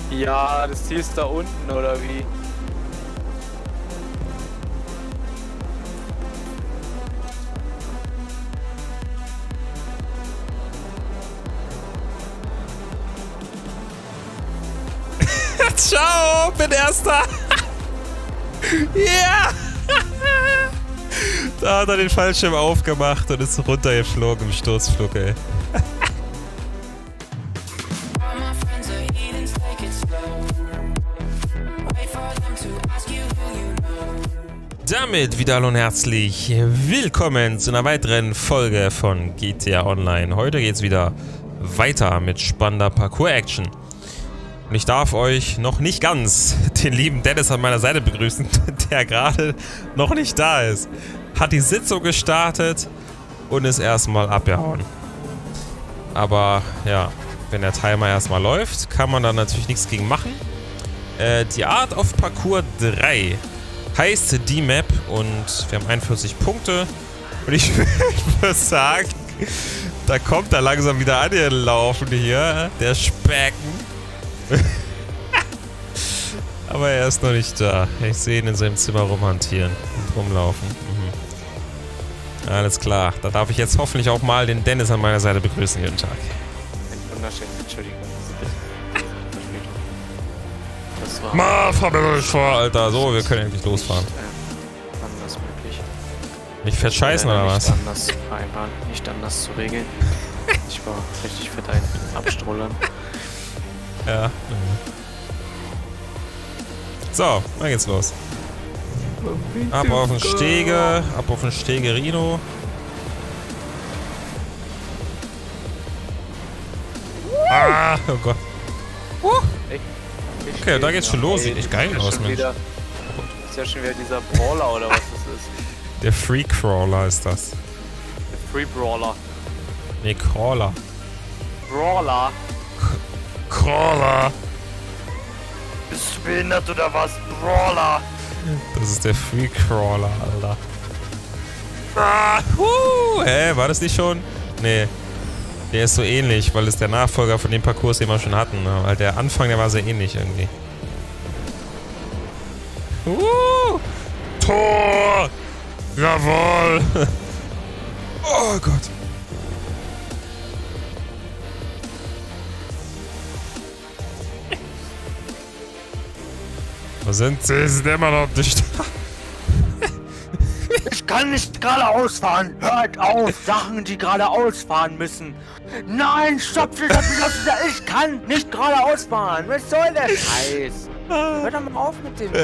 Ja, das Ziel ist da unten, oder wie? Ciao, bin Erster. Yeah. Da hat er den Fallschirm aufgemacht und ist runtergeflogen im Sturzflug, ey. Damit wieder hallo und herzlich willkommen zu einer weiteren Folge von GTA Online. Heute geht's wieder weiter mit spannender Parkour-Action. Und ich darf euch noch nicht ganz den lieben Dennis an meiner Seite begrüßen, der gerade noch nicht da ist. Hat die Sitzung gestartet und ist erstmal abgehauen. Aber ja, wenn der Timer erstmal läuft, kann man da natürlich nichts gegen machen. Die Art of Parkour 3 heißt die Map und wir haben 41 Punkte. Und ich würde sagen, da kommt er langsam wieder angelaufen hier, der Specken. Aber er ist noch nicht da. Ich sehe ihn in seinem Zimmer rumhantieren und rumlaufen. Alles klar. Da darf ich jetzt hoffentlich auch mal den Dennis an meiner Seite begrüßen jeden Tag. Wunderschön, Entschuldigung. Das war Ma, fahr mir doch nicht vor, Alter. So, wir können endlich losfahren. anders möglich. Nicht fett scheißen oder was? Nicht anders vereinbaren, nicht anders zu regeln. Ich war richtig für dein Abstrollern. Ja. So, dann geht's los. Ab auf den Stege, ab auf den Stegerino. Ah, oh Gott. Okay, da geht's schon los. Sieht echt geil aus, Mensch. Das ist ja schon wieder dieser Brawler oder was das ist. Der Free Crawler ist das. Der Free Brawler. Nee, Crawler. Brawler? Crawler. Bist du behindert oder was? Brawler! Das ist der Free Crawler, Alter. Ah, hä, war das nicht schon? Nee. Der ist so ähnlich, weil es der Nachfolger von dem Parcours, den wir schon hatten. Weil der Anfang, der war sehr ähnlich irgendwie. Tor! Jawohl! Oh Gott. Wo sind sie? Sie sind immer noch nicht da. Ich kann nicht geradeaus fahren. Hört auf, Sachen, die geradeaus fahren müssen. Nein, stopp, ich kann nicht geradeaus fahren. Was soll der Scheiß? Hör doch mal auf mit dem.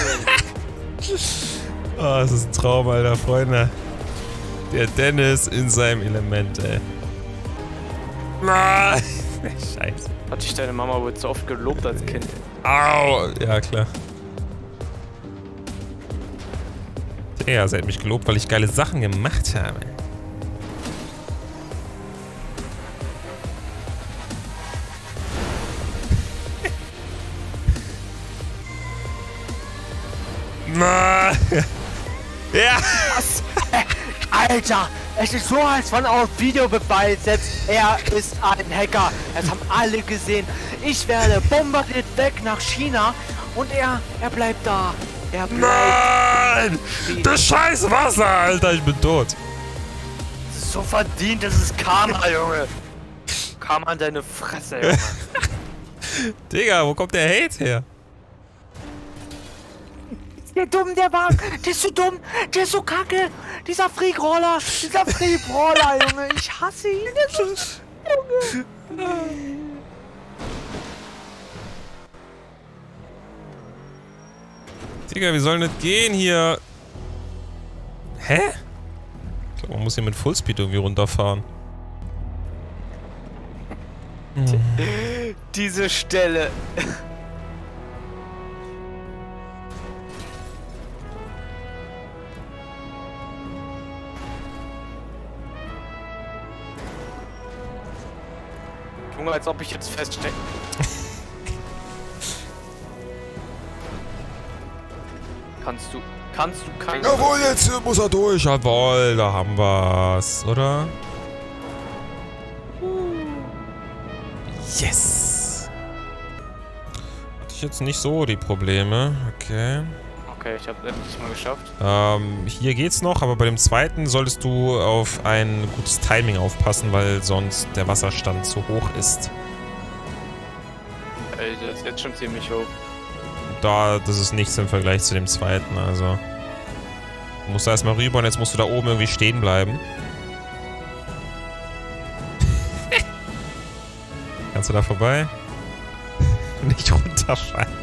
Oh, das ist ein Traum, Alter, Freunde. Der Dennis in seinem Element, ey. Nein! Scheiße. Hat dich deine Mama wohl zu oft gelobt als Kind? Au! Ja, klar. Ja, sie hat mich gelobt, weil ich geile Sachen gemacht habe. Na! Ja! Was? Alter, es ist so, als von auf Videobeweis setzt. Er ist ein Hacker. Das haben alle gesehen. Ich werde bombardiert weg nach China und er bleibt da. Er bleibt. Nein! Das scheiß Wasser, Alter, ich bin tot. So verdient, das ist Karma, Junge. Karma an deine Fresse, Junge. Digga, wo kommt der Hate her? Der dumm, der war. Der ist so dumm. Der ist so kacke. Dieser Freak-Roller. Dieser Freak-Roller, Junge. Ich hasse ihn. Der ist so, Junge. Digga, wie soll das gehen hier? Hä? Ich glaube, man muss hier mit Fullspeed irgendwie runterfahren. Diese Stelle. Junge, als ob ich jetzt feststecke. Kannst du keine... Jawohl, jetzt muss er durch. Jawohl, da haben wir's, oder? Yes! jetzt nicht so die Probleme. Okay. Okay, ich habe endlich mal geschafft. Hier geht's noch, aber bei dem zweiten solltest du auf ein gutes Timing aufpassen, weil sonst der Wasserstand zu hoch ist. Ey, der ist jetzt schon ziemlich hoch. Das ist nichts im Vergleich zu dem zweiten, also. Du musst da erstmal rüber und jetzt musst du da oben irgendwie stehen bleiben. Kannst du da vorbei? Nicht runterfallen.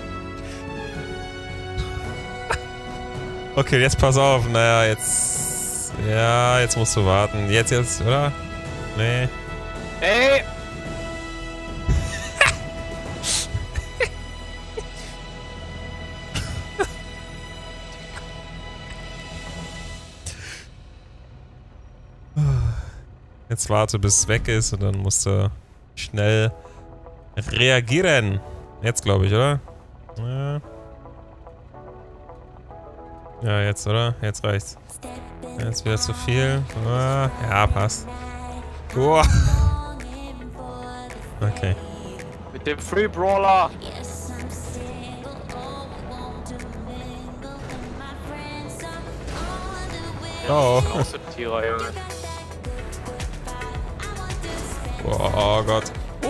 Okay, jetzt pass auf. Naja, jetzt... Ja, jetzt musst du warten. Jetzt, oder? Nee. Ey! Jetzt warte, bis es weg ist und dann musst du schnell reagieren. Jetzt, glaube ich, oder? Ja. Ja, jetzt, oder? Jetzt reicht's. Jetzt wieder zu viel. Ja, passt. Oh. Okay. Mit dem Free Brawler! Oh. Außentierer, Junge. Oh Gott.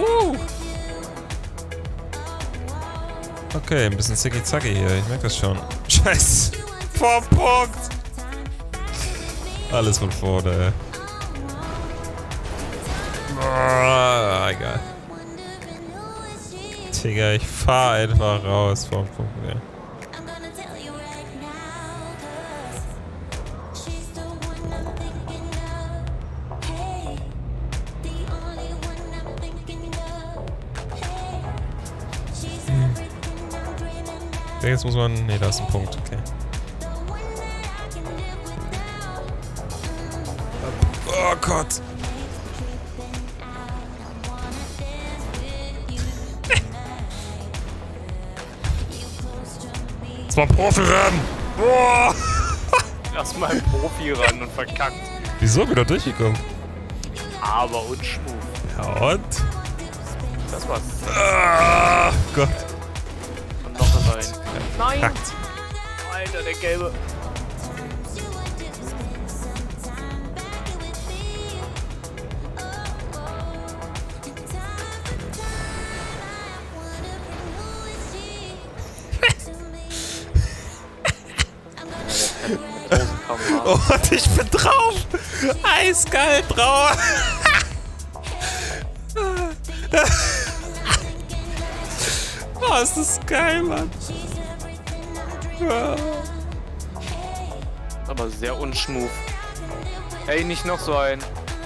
Okay, ein bisschen zicky-zacki hier. Ich merke das schon. Scheiß. Vom Punkt. Alles von vorne, ey. Oh, egal. Digga, ich fahr einfach raus vom Punkt, ey. Jetzt muss man... Ne, da ist ein Punkt, okay. Oh Gott! Das war Profi-Rennen! Boah! Erstmal ein Profi ran und verkackt. Wieso wieder durchgekommen? Aber unschmuf. Ja und? Das war's. Ah, Gott. Und noch rein. Nein! Kackt. Alter, der gelbe. Oh, und ich bin drauf! Eiskalt drauf! Oh, ist das geil, Mann! Aber sehr unschmuf. Ey, nicht noch so ein.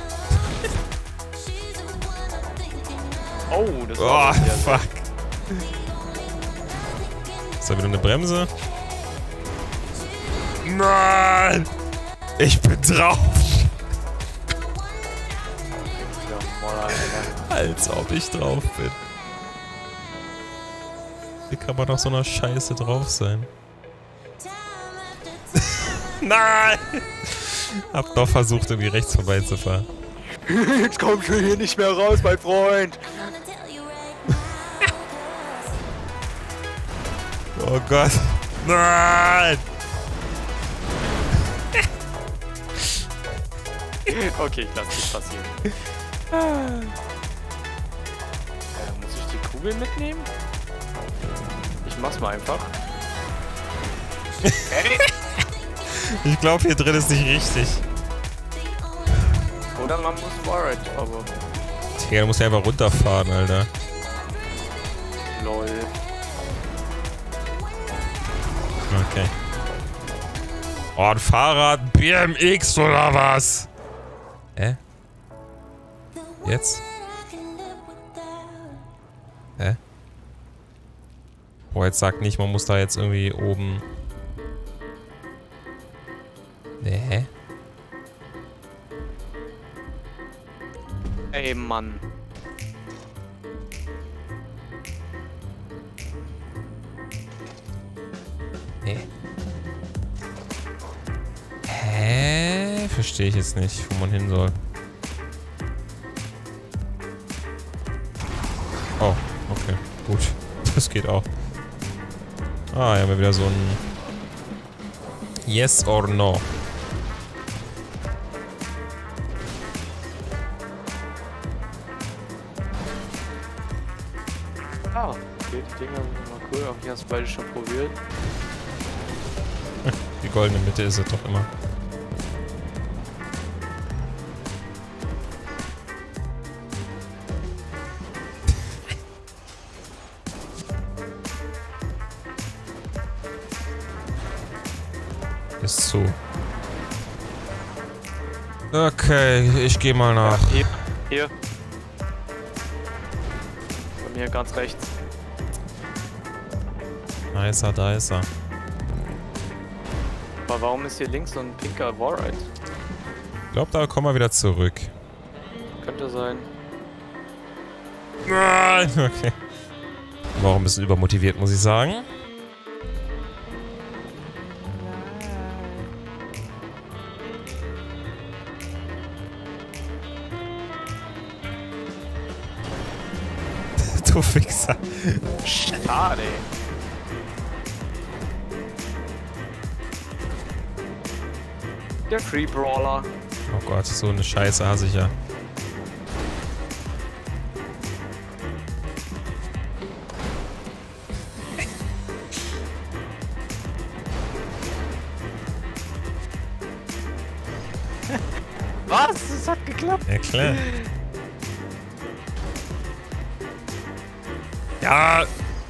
Oh, das war Oh, fuck. Ist da wieder eine Bremse? Nein! Ich bin drauf! Als ob ich drauf bin. Wie kann man auf so einer Scheiße drauf sein? Nein! Hab doch versucht, irgendwie rechts vorbeizufahren. Jetzt kommst du hier nicht mehr raus, mein Freund. Oh Gott. Nein! Okay, ich lass das passieren. Muss ich die Kugel mitnehmen? Ich mach's mal einfach. Hey. Ich glaube, hier drin ist nicht richtig. Oder man muss Warrant, aber... Digga, du musst ja einfach runterfahren, Alter. Lol. Okay. Oh, ein Fahrrad, BMX oder was? Jetzt? Boah, jetzt sag nicht, man muss da jetzt irgendwie oben... Nee. Ey, Mann. Nee. Hä? Verstehe ich jetzt nicht, wo man hin soll. Oh, okay. Gut. Das geht auch. Ah, hier haben wir wieder so ein Yes or No. Ah, okay, die Dinger sind mal cool. Auch die hast du beide schon probiert. Die goldene Mitte ist es doch immer. Ist zu. Okay, ich gehe mal nach. Ja, hier. Bei mir ganz rechts. Da ist er, da ist er. Aber warum ist hier links so ein pinker Warride? Ich glaube, da kommen wir wieder zurück. Könnte sein. Nein! Okay. War auch ein bisschen übermotiviert, muss ich sagen. Du Fixer. Schade. Der Free Brawler. Oh Gott, so eine Scheiße hasse ich ja. Was? Das hat geklappt. Ja, klar. Ja!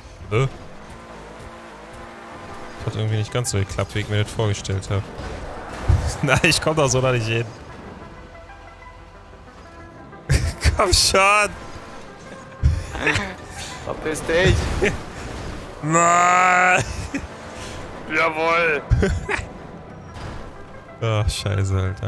Hat irgendwie nicht ganz so geklappt, wie ich mir das vorgestellt habe. Nein, ich komm da so noch nicht hin. Komm schon! Verpiss dich. Nein! Jawohl. Ach, scheiße, Alter.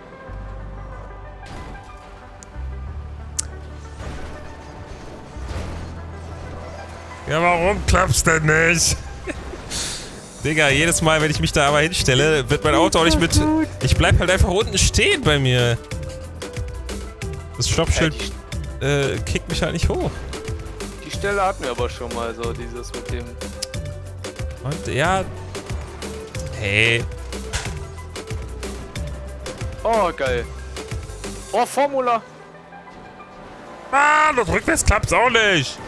Ja, warum klappt's denn nicht? Digga, jedes Mal, wenn ich mich da aber hinstelle, wird mein Auto auch nicht mit... Ich bleib halt einfach unten stehen bei mir. Das Stoppschild kickt mich halt nicht hoch. Die Stelle hatten wir aber schon mal so, dieses mit dem... Und ja... Hey. Oh, geil. Oh, Formula. Ah, das rückwärts klappt's auch nicht.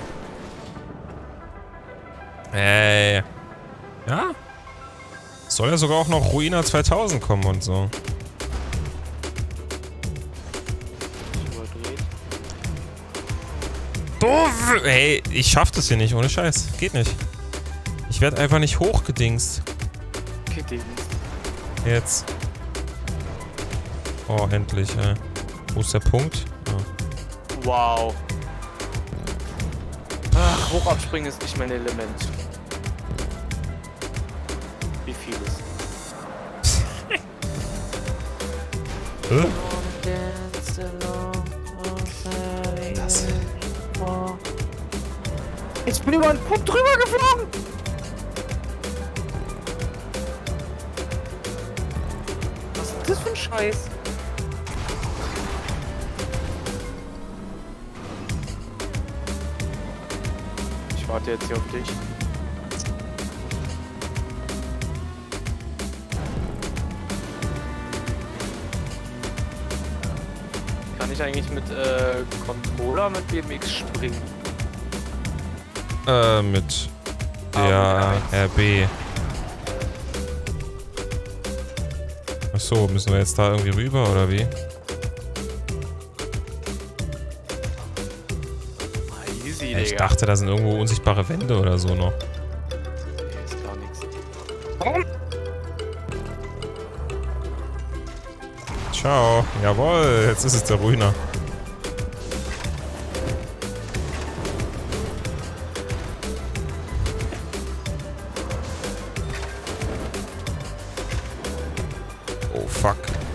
Ey. Ja? Soll ja sogar auch noch Ruina 2000 kommen und so. Überdreht. Doof! Ey, ich schaff das hier nicht, ohne Scheiß. Geht nicht. Ich werd einfach nicht hochgedingst. Gedingst. Jetzt. Oh, endlich, ey. Wo ist der Punkt? Oh. Wow. Ach, hoch abspringen ist nicht mein Element. Wie vieles. Das. Jetzt bin ich über einen Punkt drüber geflogen! Was ist das für ein Scheiß? Ich warte jetzt hier auf dich. Kann ich eigentlich mit Controller mit BMX springen? Mit der RB. Achso, müssen wir jetzt da irgendwie rüber, oder wie? Easy, Ja, ich Digga. dachte, da sind irgendwo unsichtbare Wände oder so noch. Nee, ist gar nichts. Ciao. Jawohl, jetzt ist es der Ruiner. Oh, fuck.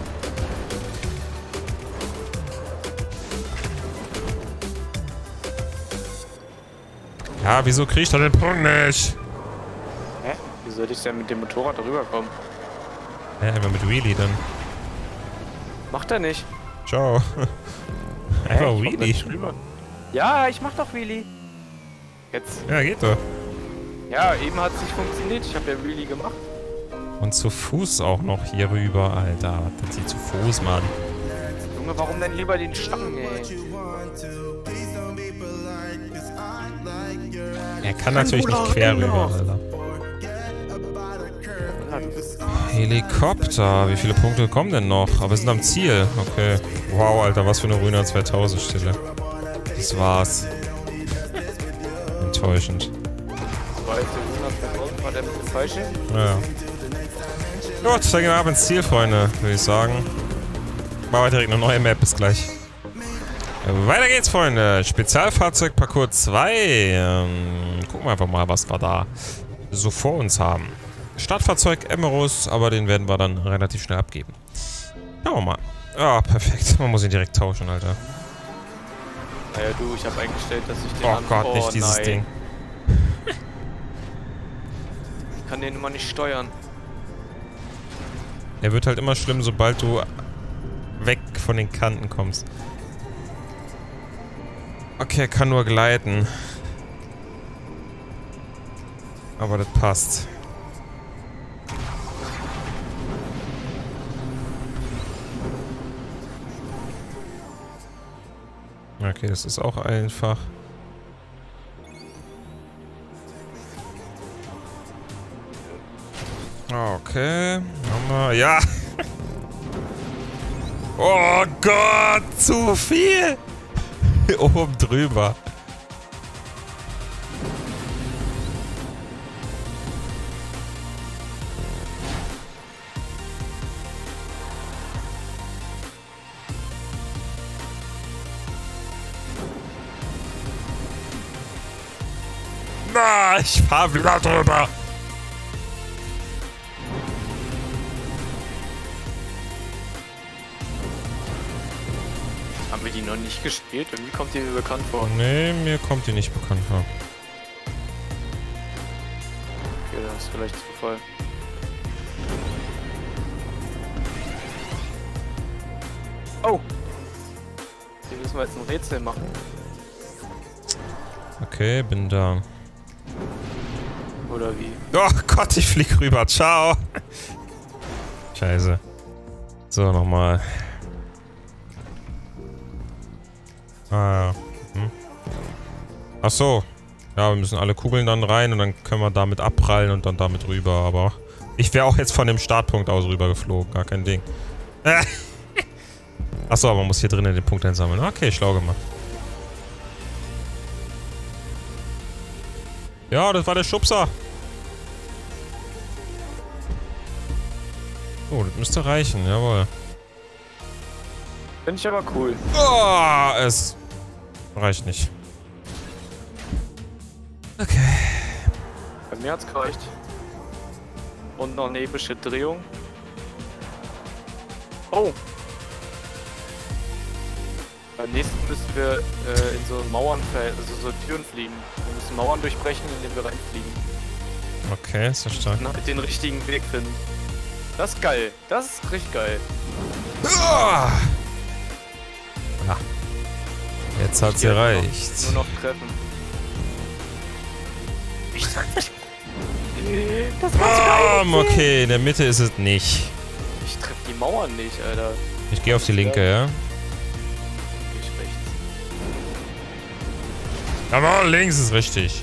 Ja, wieso krieg ich da den Punkt nicht? Hä? Wie soll ich denn mit dem Motorrad darüber kommen? Ja, einfach mit Wheelie dann. Macht er nicht. Ciao. Hä? Einfach Ich komm Wheelie. nicht rüber. Ja, ich mach doch Wheelie. Jetzt. Ja, geht doch. Ja, eben hat es nicht funktioniert. Ich habe ja Wheelie gemacht. Und zu Fuß auch noch hier rüber, Alter. Das sieht zu Fuß, Mann. Junge, warum denn lieber den Stangen, ey? Er kann natürlich nicht quer rüber, Alter. Helikopter. Wie viele Punkte kommen denn noch? Aber wir sind am Ziel. Okay. Wow, Alter, was für eine Rühner 2000 Stille. Das war's. Enttäuschend. War der falsche? Ja. Gut, dann gehen wir ab ins Ziel, Freunde, würde ich sagen. Machen wir direkt eine neue Map. Bis gleich. Weiter geht's, Freunde. Spezialfahrzeug Parcours 2. Gucken wir einfach mal, was wir da so vor uns haben. Startfahrzeug Emerus, aber den werden wir dann relativ schnell abgeben. Schauen wir mal. Ah, perfekt. Man muss ihn direkt tauschen, Alter. Naja, du, ich habe eingestellt, dass ich den Oh Gott, nicht dieses Ding. Ich kann den immer nicht steuern. Er wird halt immer schlimm, sobald du weg von den Kanten kommst. Okay, er kann nur gleiten. Aber das passt. Okay, das ist auch einfach. Okay. Nochmal. Ja! Oh Gott! Zu viel! Oben drüber. Na, ich fahr wieder drüber. Haben wir die noch nicht gespielt? Irgendwie kommt die mir bekannt vor. Nee, mir kommt die nicht bekannt vor. Okay, das ist vielleicht Zufall. Oh! Hier müssen wir jetzt ein Rätsel machen. Okay, bin da. Oder wie? Oh Gott, ich flieg rüber. Ciao. Scheiße. So, nochmal. Ah, ja. Ach so. Ja, wir müssen alle Kugeln dann rein und dann können wir damit abprallen und dann damit rüber, aber... Ich wäre auch jetzt von dem Startpunkt aus rüber geflogen. Gar kein Ding. Ach so, aber man muss hier drinnen den Punkt einsammeln. Okay, schlau gemacht. Ja, das war der Schubser. Oh, das müsste reichen, jawohl. Finde ich aber cool. Oh, es reicht nicht. Okay. Bei mir hat's gereicht. Und noch eine epische Drehung. Oh! Beim nächsten müssen wir in so Mauern, also so Türen fliegen. Wir müssen Mauern durchbrechen, indem wir reinfliegen. Okay, ist ja stark. Und halt den richtigen Weg finden. Das ist geil. Das ist richtig geil. Ja. Jetzt hat's gereicht. Nur noch treffen. Ich sag nicht. Das war's geil. Okay, in der Mitte ist es nicht. Ich treffe die Mauern nicht, Alter. Ich gehe auf die linke, ja? Ich rechts. Aber links ist richtig.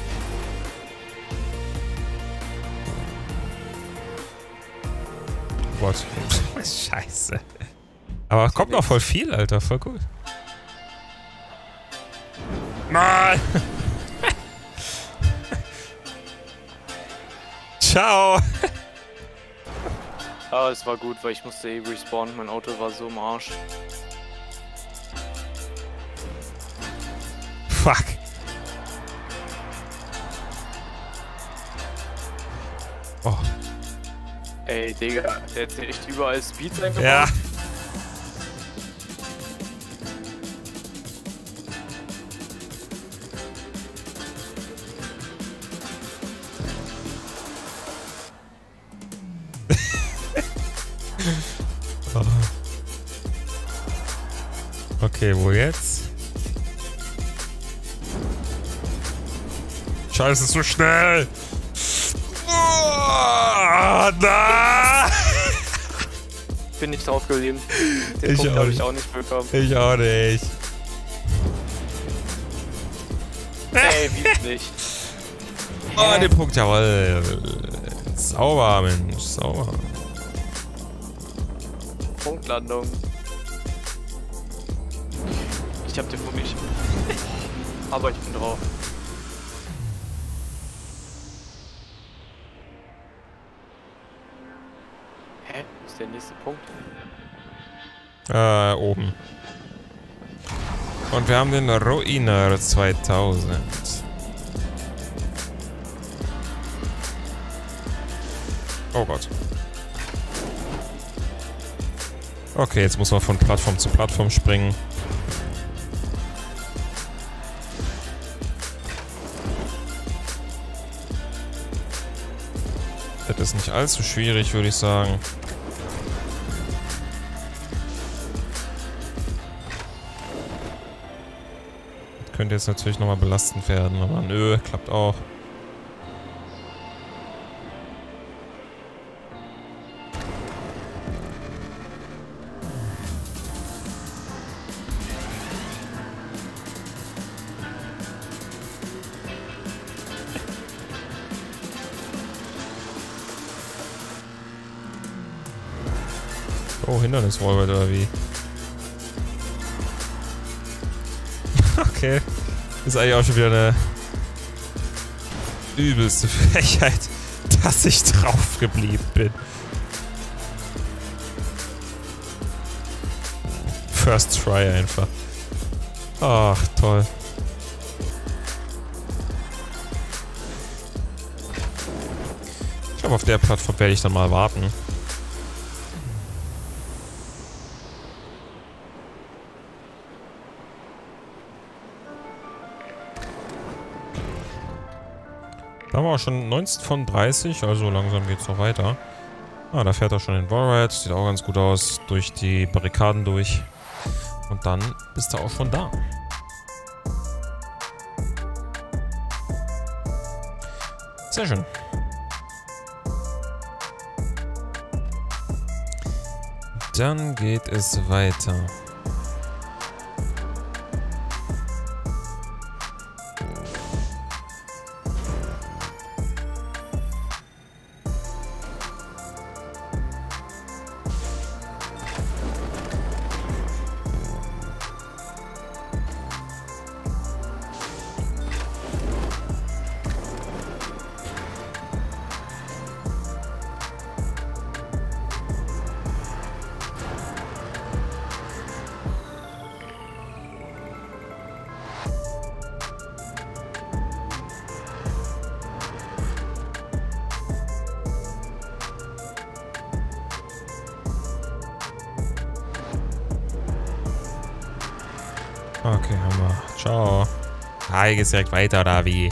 Gott. Scheiße. Aber kommt noch voll viel, Alter. Voll cool. Nein! Ciao! Aber es war gut, weil ich musste eh respawnen. Mein Auto war so im Arsch. Fuck. Oh. Ey, Digga, der hat echt überall Speeds eingebaut. Ja. Oh. Okay, wo jetzt? Scheiße, so schnell! Oh, da! Bin nicht drauf geblieben. Den Ich Punkt auch habe nicht. ich auch nicht bekommen. Ich auch nicht. Ey, wie nicht? Oh, den Punkt, jawohl. Sauber, Mensch, sauber. Punktlandung. Ich hab den für mich. Aber ich bin drauf. Hä? Wo ist der nächste Punkt? Oben. Und wir haben den Ruiner 2000. Oh Gott. Okay, jetzt muss man von Plattform zu Plattform springen. Das ist nicht allzu schwierig, würde ich sagen. Das könnte jetzt natürlich nochmal belastend werden, aber nö, klappt auch. Oh, Hinderniswallride oder wie? Okay. Ist eigentlich auch schon wieder eine übelste Frechheit, dass ich drauf geblieben bin. First try einfach. Ach, toll. Ich glaube, auf der Plattform werde ich dann mal warten. Da haben wir auch schon 19 von 30, also langsam geht's noch weiter. Ah, da fährt er schon den Wallride, sieht auch ganz gut aus, durch die Barrikaden durch. Und dann ist er auch schon da. Sehr schön. Dann geht es weiter. Okay, haben wir. Ciao. Ah, hier geht's direkt weiter, oder wie?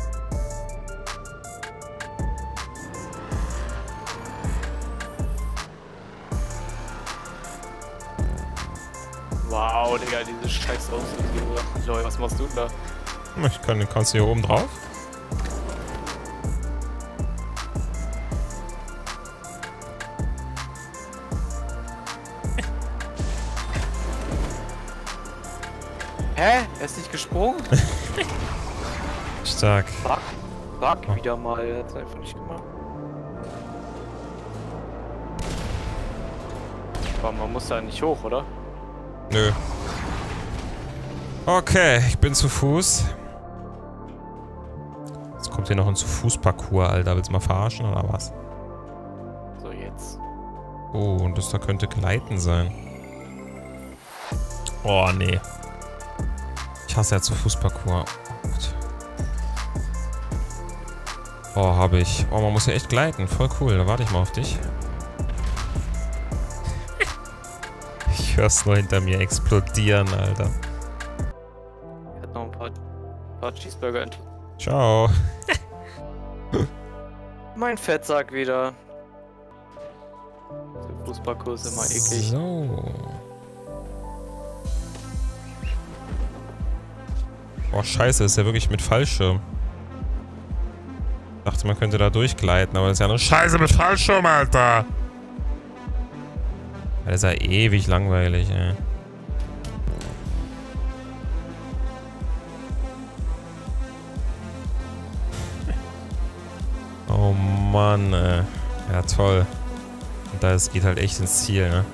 Wow, Digga, diese scheiß Auslösung. Leute, was machst du denn da? Kannst du hier oben drauf? Hä? Er ist nicht gesprungen? Stark. Fuck wieder mal. Er hat's einfach nicht gemacht. Aber man muss da nicht hoch, oder? Nö. Okay, ich bin zu Fuß. Jetzt kommt hier noch ein Zu-Fuß-Parcours, Alter. Willst du mal verarschen oder was? So, jetzt. Oh, und das da könnte Gleiten sein. Oh, nee. Ich hasse ja Zu-Fuß-Parcours. Oh, Gott. Oh, habe ich. Oh, man muss ja echt gleiten. Voll cool. Da warte ich mal auf dich. Ich hör's nur hinter mir explodieren, Alter. Er hat noch ein paar Cheeseburger. Ciao. Mein Fettsack wieder. Der Fußballkurs ist immer eklig. So. Oh, scheiße, ist ja wirklich mit Fallschirm. dachte, man könnte da durchgleiten, aber das ist ja eine Scheiße mit Fallschirm, Alter. Das ist ja ewig langweilig, ey. Oh Mann, ey. Ja, toll. Und das geht halt echt ins Ziel, ne?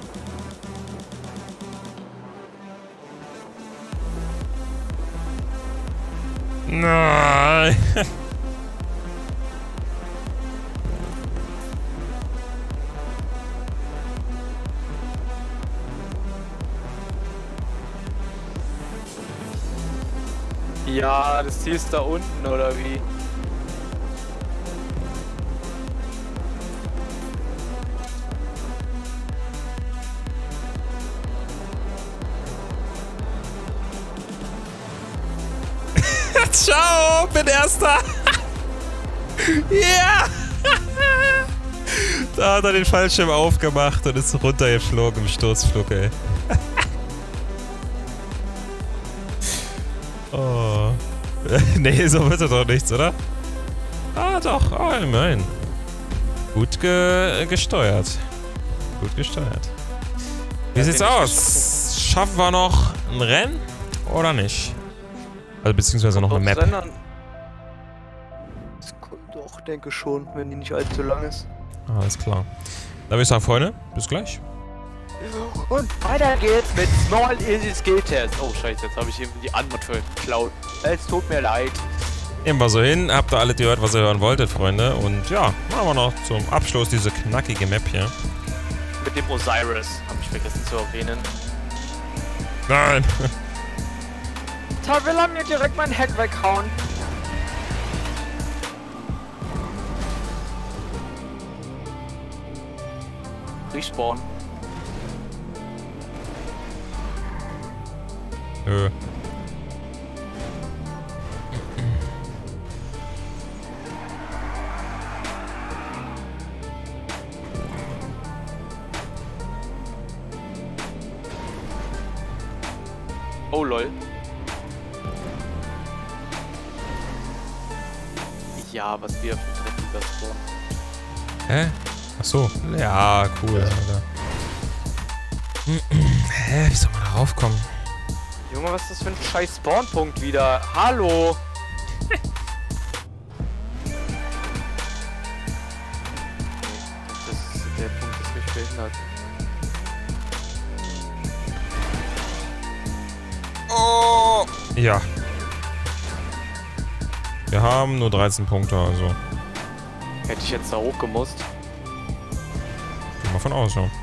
Nein! Ja, das Ziel ist da unten, oder wie? Ciao, bin Erster! Ja! Da hat er den Fallschirm aufgemacht und ist runtergeflogen im Sturzflug, ey. Oh. Nee, so wird er doch nichts, oder? Ah, doch. Oh, immerhin. Gut gesteuert. Gut gesteuert. Wie sieht's aus? Schaffen wir noch ein Rennen oder nicht? Also beziehungsweise noch eine Map. Doch, denke schon, wenn die nicht allzu lang ist. Alles klar. Dann würde ich sagen, Freunde, bis gleich. Und weiter geht's mit Small Easy Skill Test. Oh scheiße, jetzt habe ich eben die Antwort geklaut. Es tut mir leid. Nehmen wir so hin. Habt ihr alle gehört, was ihr hören wolltet, Freunde. Und ja, machen wir noch zum Abschluss diese knackige Map hier. Mit dem Osiris. Habe ich vergessen zu erwähnen. Nein! Da will er mir direkt mein Heck weghauen. Respawn. Nö. Oh lol. Ja, was wir für ein dreckiger Spawn. Hä? Achso. Ja, cool, Alter. Hä? Wie soll man da raufkommen? Junge, was ist das für ein scheiß Spawnpunkt wieder? Hallo! Der Punkt ist mich behindert. Oh! Ja. Wir haben nur 13 Punkte, also. Hätte ich jetzt da hoch gemusst? Geh mal von aus, ja.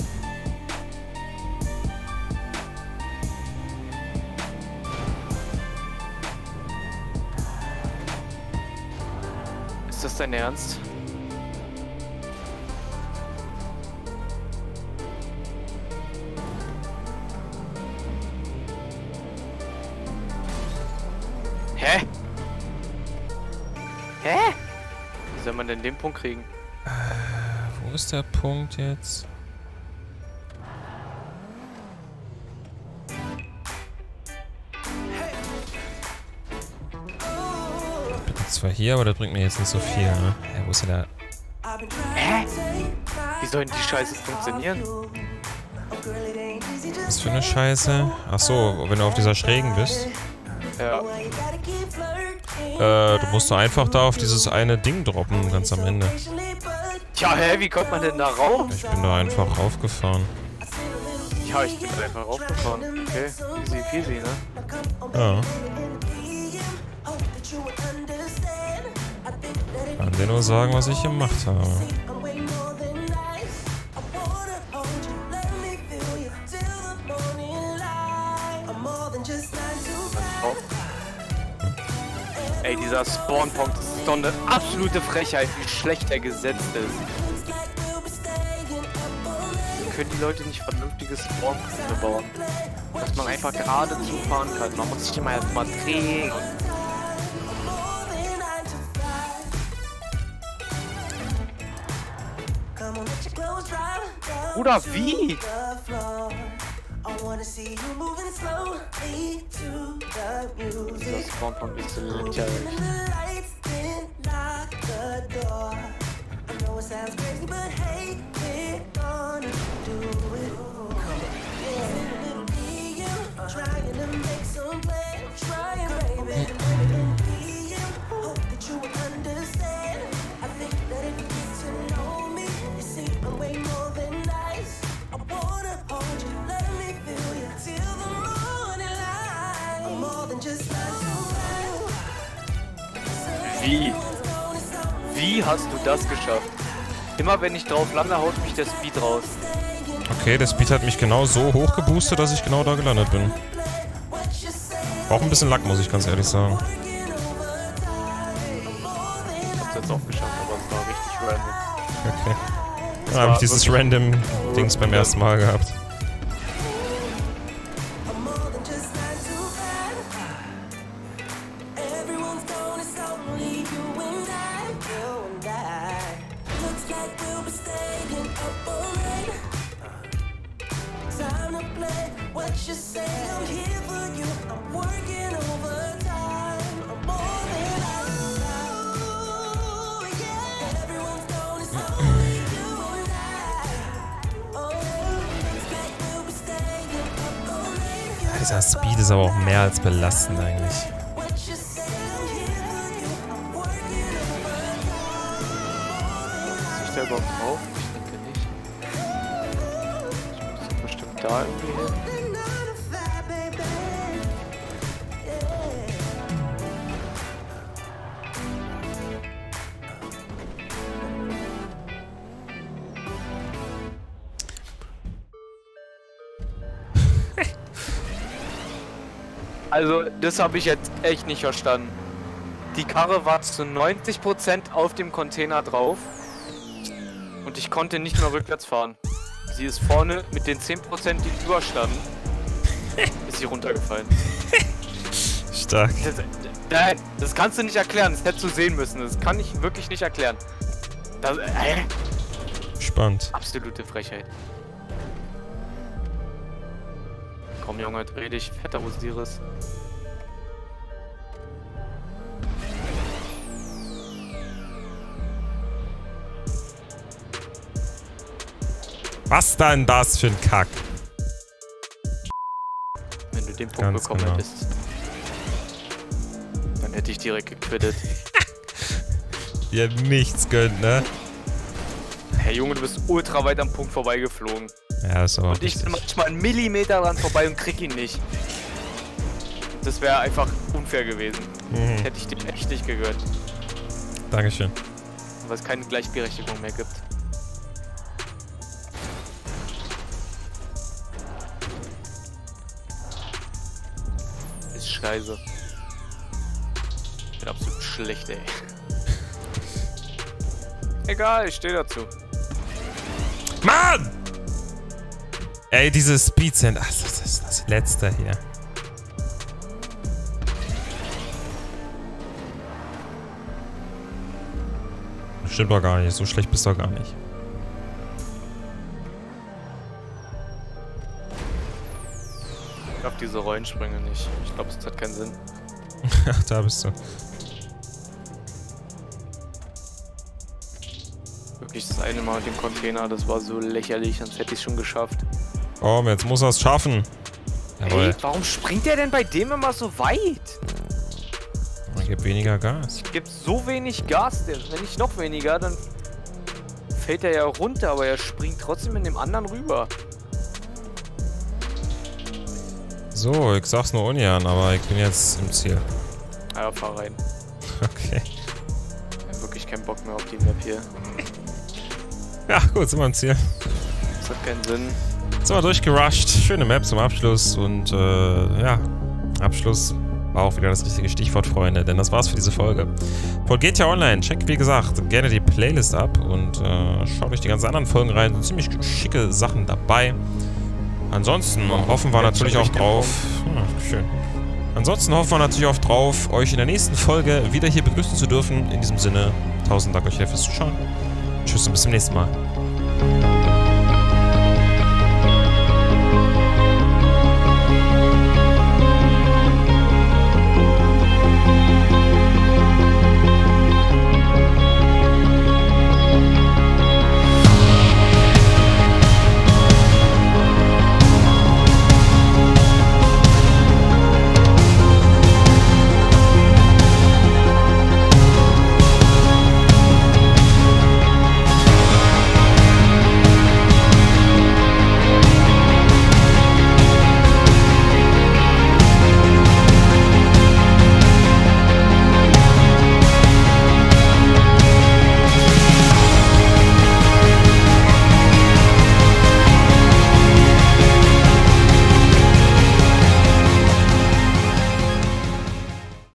Ist das dein Ernst? Hä? Hä? Wie soll man denn den Punkt kriegen? Wo ist der Punkt jetzt? Ich bin zwar hier, aber das bringt mir jetzt nicht so viel, ne? Wo ist der? Hä? Wie soll denn die Scheiße funktionieren? Was für eine Scheiße? Ach so, wenn du auf dieser Schrägen bist. Ja. Du musst da einfach da auf dieses eine Ding droppen, ganz am Ende. Tja, hä? Wie kommt man denn da rauf? Ich bin da einfach raufgefahren. Ja, ich bin da einfach raufgefahren. Okay, easy peasy, ne? Ja. Kann dir nur sagen, was ich gemacht habe. Ey, dieser Spawnpunkt ist doch eine absolute Frechheit, wie schlecht er gesetzt ist. Können die Leute nicht vernünftige Spawnpunkte bauen? Dass man einfach gerade zufahren kann. Man muss sich immer erstmal drehen. Bruder, wie? Dieser Spawnpunkt ist so lächerlich. Wie hast du das geschafft? Immer wenn ich drauf lande, haut mich der Speed raus. Okay, der Speed hat mich genau so hoch geboostet, dass ich genau da gelandet bin. Auch ein bisschen Lack, muss ich ganz ehrlich sagen. Ich hab's jetzt auch geschafft, aber es war richtig random. Okay. Dann habe ich dieses random Dings beim ersten Mal gehabt. Dieser Speed ist aber auch mehr als belastend eigentlich. Ist ich da überhaupt drauf? Ich denke nicht. Ich muss bestimmt da irgendwie hin. Also, das habe ich jetzt echt nicht verstanden. Die Karre war zu 90% auf dem Container drauf und ich konnte nicht mehr rückwärts fahren. Sie ist vorne mit den 10%, die überstanden, ist sie runtergefallen. Stark. Nein, das kannst du nicht erklären, das hättest du sehen müssen. Das kann ich wirklich nicht erklären. Das, Spannend. absolute Frechheit. Komm Junge, dreh dich, fetter Osiris. Was denn das für ein Kack? Wenn du den Punkt Ganz bekommen genau. hättest, dann hätte ich direkt gequittet. Dir nichts gönnt, ne? Hey Junge, du bist ultra weit am Punkt vorbeigeflogen. Ja, ist aber. Und ich bin manchmal einen Millimeter dran vorbei und krieg ihn nicht. Das wäre einfach unfair gewesen. Hätte ich dir echt nicht gegönnt. Dankeschön. Weil es keine Gleichberechtigung mehr gibt. Ist scheiße. Ich bin absolut schlecht, ey. Egal, ich stehe dazu. Mann! Ey, diese Speed sind. Ach, das ist das letzte hier. Stimmt doch gar nicht. So schlecht bist du doch gar nicht. Ich auf diese Rollensprünge nicht. Ich glaube, es hat keinen Sinn. Ach, da bist du. Wirklich das eine Mal mit dem Container, das war so lächerlich, sonst hätte ich es schon geschafft. Komm, jetzt muss er es schaffen. Jawohl. Ey, warum springt der denn bei dem immer so weit? Man gibt weniger Gas. Ich gebe so wenig Gas, wenn nicht noch weniger, dann fällt er ja runter, aber er springt trotzdem in dem anderen rüber. So, ich sag's nur ungern, aber ich bin jetzt im Ziel. Ja, fahr rein. Okay. Ich hab wirklich keinen Bock mehr auf die Map hier. Ja, gut, sind wir im Ziel. Das hat keinen Sinn. Sind wir durchgerusht. Schöne Map zum Abschluss und ja, Abschluss war auch wieder das richtige Stichwort, Freunde, denn das war's für diese Folge. Von GTA Online, checkt wie gesagt gerne die Playlist ab und schaut euch die ganzen anderen Folgen rein. Sind ziemlich schicke Sachen dabei. Ansonsten hoffen wir natürlich auch drauf. Schön. Ansonsten hoffen wir natürlich auch drauf, euch in der nächsten Folge wieder hier begrüßen zu dürfen. In diesem Sinne, 1000 Dank euch fürs Zuschauen. Tschüss und bis zum nächsten Mal.